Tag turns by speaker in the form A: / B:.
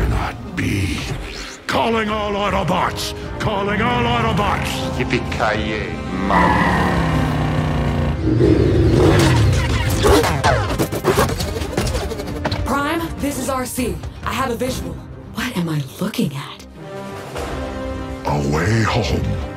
A: cannot be. Calling all Autobots! Calling all Autobots!
B: Yippee-ki-yay, mother.
C: Prime, this is Arcee. I have a visual. What am I looking at?
A: A way home.